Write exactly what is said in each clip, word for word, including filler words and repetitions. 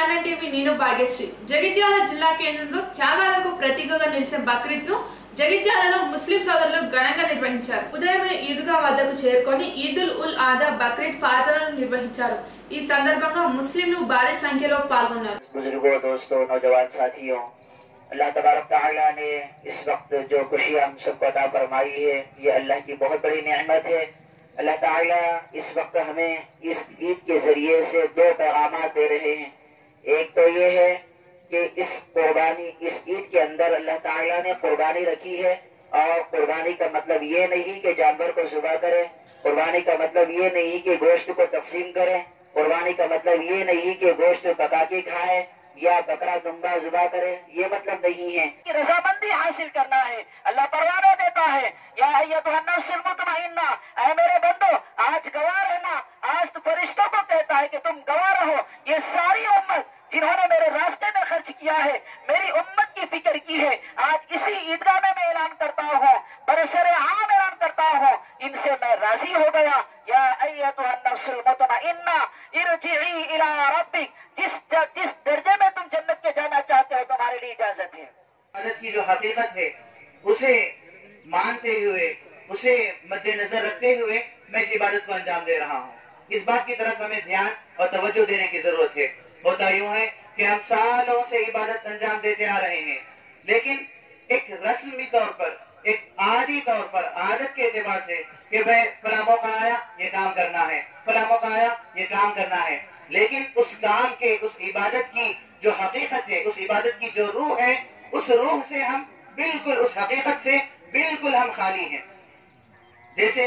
One TV నేను భాగ్యశ్రీ. జగిత్యాల జిల్లా కేంద్రంలో త్యాగాలకు ప్రతీకగా నిలిచే బక్రీద్ ను జగిత్యాలలో ముస్లిం సోదరులు ఘనంగా నిర్వహించారు. ఉదయమే ఈద్గా వద్దకు చేరుకొని ఈదుల్ ఉల్ ఆదా బక్రీద్ ప్రార్థనలు నిర్వహించారు. ఈ సందర్భంగా ముస్లింలు భారీ సంఖ్యలో పాల్గొన్నారు. बुजुर्गों, दोस्तों, नौजवान साथियों, अल्लाह तबारक तआला ने इस वक्त जो खुशी हम सबको अता फरमाई है, ये अल्लाह की बहुत बड़ी नेमत है। अल्लाह ताला इस वक्त हमें इस ईद के जरिए से दो पैगामात दे रहे हैं। एक तो ये है कि इस कुर्बानी इस ईद के अंदर अल्लाह ताला ने कुर्बानी रखी है, और कुर्बानी का मतलब ये नहीं कि जानवर को ज़ुबह करें, कुर्बानी का मतलब ये नहीं कि गोश्त को तकसीम करें, कुर्बानी का मतलब ये नहीं कि गोश्त पका के खाएं या बकरा दुम्बा ज़ुबह करें, ये मतलब नहीं है। रज़ामंदी हासिल करना है, अल्लाह परवाना देता है। या अय्युहन नफ्सुल मुतमइन्ना, ऐ मेरे बंदो आज गवाह रहना। आज तो फरिश्तों को कहता है कि तुम गवाह रहो। ये सारी उम्मत जिन्होंने मेरे रास्ते में खर्च किया है, मेरी उम्मत की फिक्र की है, आज इसी ईदगाह में मैं ऐलान करता हूँ, बरसरे आम ऐलान करता हूँ, इनसे मैं राजी हो गया। या अय्युहन नफ्सुल मुतमइन्ना इरजिई इला रब्बिक, जिस जिस दर्जे में तुम जन्नत के जाना चाहते हो तुम्हारे लिए इजाजत है। इबादत की जो हकीकत है उसे मानते हुए, उसे मद्देनजर रखते हुए मैं इस इबादत को अंजाम दे रहा हूँ। इस बात की तरफ हमें ध्यान और तवज्जो देने की जरूरत है। होता यूँ है कि हम सालों से इबादत अंजाम देते आ रहे हैं, लेकिन एक रस्मी तौर पर, एक आदी तौर पर, आदत के एतबार से कि भाई फला मौका आया ये काम करना है, फला मौका आया ये काम करना है, लेकिन उस काम के, उस इबादत की जो हकीकत है, उस इबादत की जो रूह है, उस रूह से हम बिल्कुल, उस हकीकत से बिल्कुल हम खाली हैं। जैसे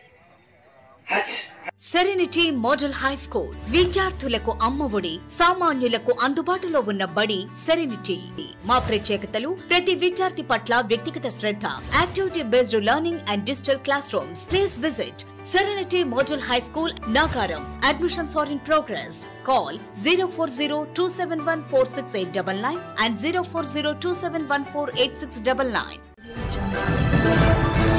हज సెరెనిటీ మోడల్ హై స్కూల్ విద్యార్థులకు అమ్మఒడి, సామాన్యులకు అందుబాటులో ఉన్న బడి సెరెనిటీ. మా ప్రత్యేకతలు ప్రతి విద్యార్థి పట్ల వ్యక్తిగత శ్రద్ధ, activity based learning and digital classrooms. Please visit Serenity Model High School, Nagaram. Admissions are in progress. Call zero four zero two seven one four six eight nine nine and zero four zero two seven one four eight six nine nine.